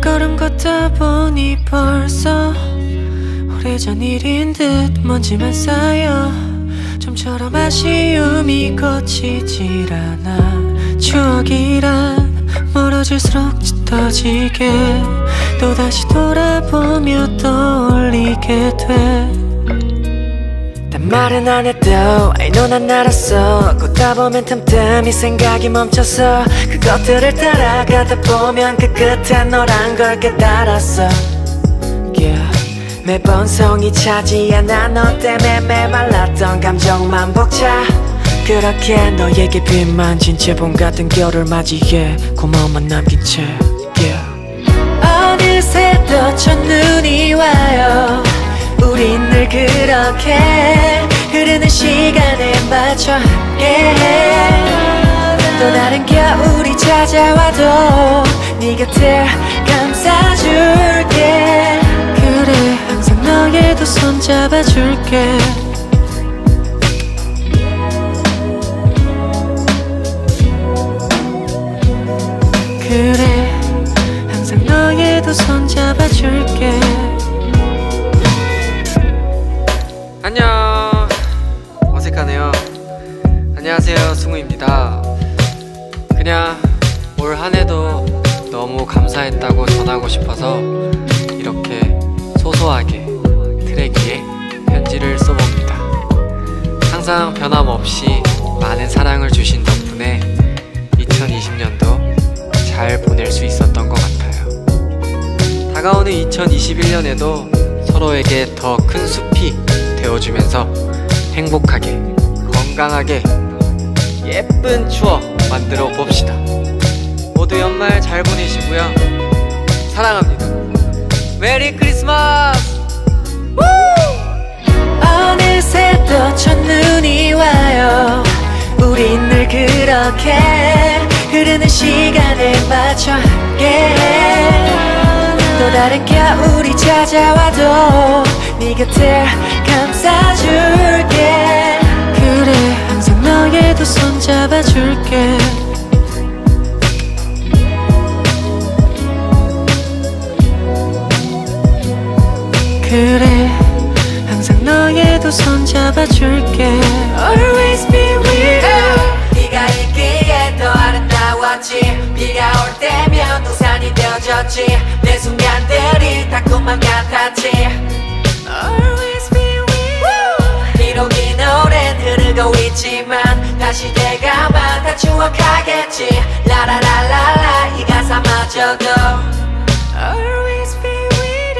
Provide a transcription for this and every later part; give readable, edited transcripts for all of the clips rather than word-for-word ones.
걸음 걷다 보니 벌써 오래전 일인 듯 먼지만 쌓여 좀처럼 아쉬움이 거치질 않아. 추억이란 멀어질수록 짙어지게 또다시 돌아보며 떠올리게 돼. 난 말은 안 해도 I know 난 알았어. 걷다 보면 틈틈이 생각이 멈춰서 그것들을 따라가다 보면 그 끝에 너란 걸 깨달았어. Yeah. 매번 성이 차지 않아 너 때문에 메말랐던 감정만 벅차. 그렇게 너에게 빗만진 채 봄 같은 겨울을 맞이해 고마움만 남긴 채 yeah. 어느새 또 첫눈이 와요. 우린 늘 그렇게 흐르는 시간에 맞춰 함께해. 또 다른 겨울이 찾아와도 네 곁을 감싸줄게. 그래 항상 너의 두 손 잡아줄게. 그래 항상 너의 두 손 잡아줄게. 안녕. 어색하네요. 안녕하세요, 승우입니다. 그냥 올 한해도 너무 감사했다고 전하고 싶어서 이렇게 소소하게 트랙 위에 편지를 써봅니다. 항상 변함없이 많은 사랑을 주신 덕분에 2020년도 잘 보낼 수 있었던 것 같아요. 다가오는 2021년에도 서로에게 더 큰 숲이 되어주면서 행복하게 건강하게 예쁜 추억 만들어 봅시다. 모두 연말 잘 보내시고요. 사랑합니다. 메리 크리스마스! 어느새 또 첫눈이 와요. 우린 늘 그렇게 흐르는 시간에 맞춰 함께해. 또 다른 겨울이 찾아와도 네 곁을 감싸줄게. 그래 항상 너의 두 손 잡아줄게. 그래 항상 너의 두 손 잡아줄게. Always be with you. 네가 있기에 더 아름다웠지. 비가 올 때면 우산이 되어줬지. 내 순간들이 다 꿈만 같았지. Always be with you. 비록 이 노래는 흐르고 있지만 다시 되가만 다 추억하겠지. 라라라라라 이 가사마저도 Always be with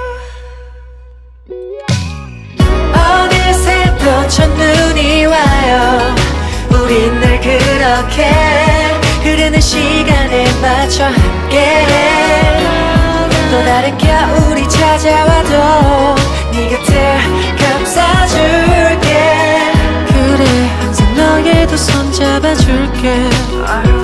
you. 어느새 또 첫눈이 와요. 우린 늘 그렇게 흐르는 시간에 맞춰 함께해. 또 다른 겨울이 찾아와도 네 곁을 감싸줄게. 그래 항상 너의 두 손 잡아줄게.